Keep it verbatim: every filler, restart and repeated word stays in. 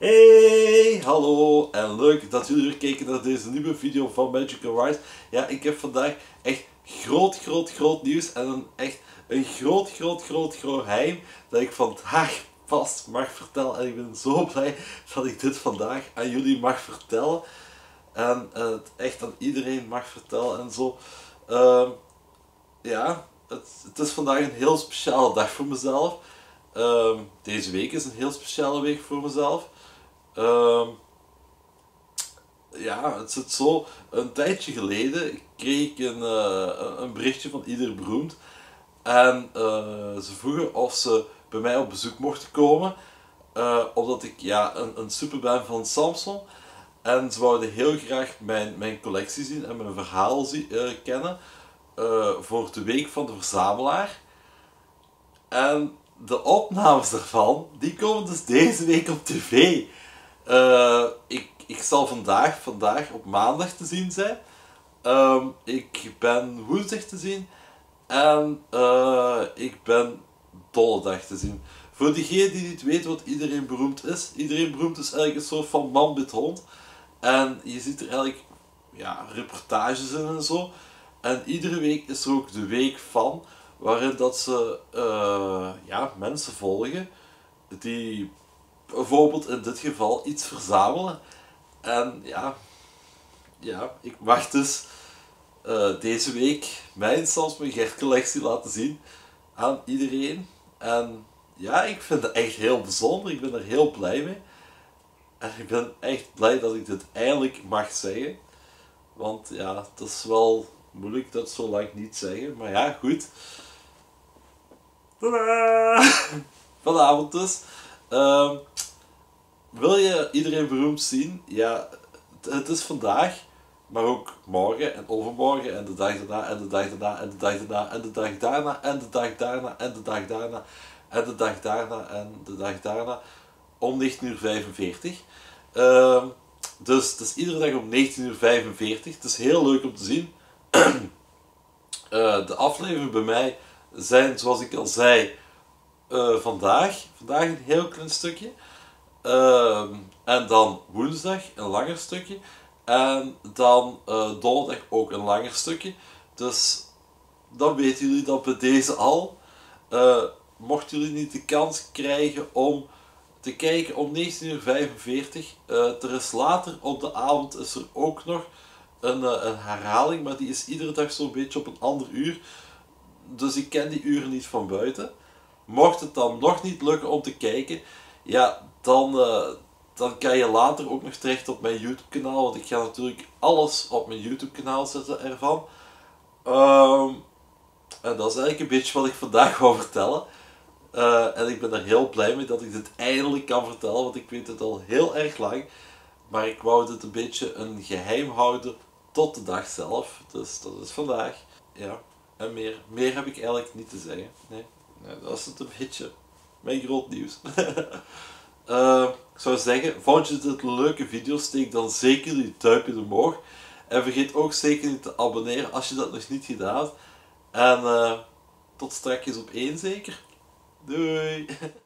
Hey, hallo en leuk dat jullie weer kijken naar deze nieuwe video van Magical Rise. Ja, ik heb vandaag echt groot, groot, groot nieuws en een echt een groot, groot, groot, groot geheim dat ik vandaag pas mag vertellen. En ik ben zo blij dat ik dit vandaag aan jullie mag vertellen. En uh, het echt aan iedereen mag vertellen en zo. Uh, ja, het, het is vandaag een heel speciale dag voor mezelf. Uh, deze week is een heel speciale week voor mezelf. Uh, ja, het zit zo. Een tijdje geleden kreeg ik een, uh, een berichtje van Ieder Beroemd. En uh, ze vroegen of ze bij mij op bezoek mochten komen. Uh, omdat ik ja, een, een super ben van Samsung. En ze wouden heel graag mijn, mijn collectie zien en mijn verhaal zien, uh, kennen. Uh, voor de week van de verzamelaar. En de opnames daarvan, die komen dus deze week op tv. Uh, ik, ik zal vandaag, vandaag op maandag te zien zijn. Um, ik ben woensdag te zien. En uh, ik ben donderdag te zien. Voor diegenen die niet weten wat Iedereen Beroemd is. Iedereen Beroemd is eigenlijk een soort van man met hond. En je ziet er eigenlijk ja, reportages in en zo. En iedere week is er ook de week van. Waarin dat ze uh, ja, mensen volgen. Die bijvoorbeeld in dit geval iets verzamelen. En ja, ja ik mag dus uh, deze week mijn Samsung Gert collectie laten zien aan iedereen. En ja, ik vind het echt heel bijzonder. Ik ben er heel blij mee. En ik ben echt blij dat ik dit eindelijk mag zeggen. Want ja, het is wel moeilijk dat zo lang niet zeggen. Maar ja, goed. Tadaa! Vanavond dus. Uh, wil je Iedereen Beroemd zien? Ja, het, het is vandaag. Maar ook morgen en overmorgen en de dag daarna en de dag daarna en de dag daarna en de dag daarna en de dag daarna en de dag daarna en de dag daarna en de dag daarna om negentien uur vijfenveertig. Uh, dus het is iedere dag om negentien uur vijfenveertig. Het is heel leuk om te zien. uh, de afleveringen bij mij zijn, zoals ik al zei, uh, vandaag. Vandaag een heel klein stukje. Uh, en dan woensdag een langer stukje. En dan uh, donderdag ook een langer stukje. Dus dan weten jullie dat bij deze al. Uh, mochten jullie niet de kans krijgen om te kijken om negentien uur vijfenveertig. Uh, er is later op de avond is er ook nog een, uh, een herhaling. Maar die is iedere dag zo'n beetje op een ander uur. Dus ik ken die uren niet van buiten. Mocht het dan nog niet lukken om te kijken. Ja, dan... Uh, Dan kan je later ook nog terecht op mijn YouTube kanaal. Want ik ga natuurlijk alles op mijn YouTube kanaal zetten ervan. Um, en dat is eigenlijk een beetje wat ik vandaag wou vertellen. Uh, en ik ben er heel blij mee dat ik dit eindelijk kan vertellen. Want ik weet het al heel erg lang. Maar ik wou dit een beetje een geheim houden tot de dag zelf. Dus dat is vandaag. Ja. En meer, meer heb ik eigenlijk niet te zeggen. Nee, nee dat is het een beetje. Mijn groot nieuws. Uh, ik zou zeggen, vond je dit een leuke video, steek dan zeker die duimpje omhoog. En vergeet ook zeker niet te abonneren als je dat nog niet gedaan hebt. En uh, tot straks op één zeker. Doei!